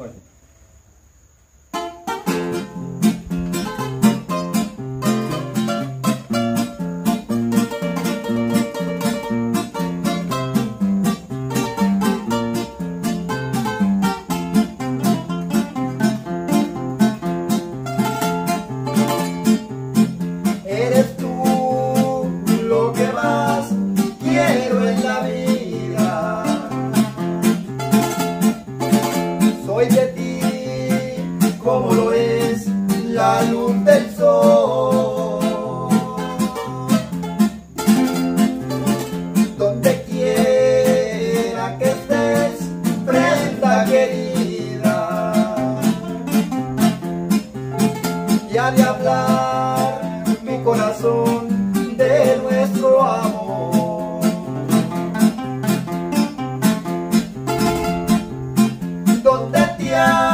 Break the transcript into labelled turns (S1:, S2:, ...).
S1: Bueno.
S2: Eres tú lo que más quiero en la vida. Soy de ti como lo es la luz del sol. Donde quiera que estés, prenda querida, y ha de hablar mi corazón de nuestro amor. Donde te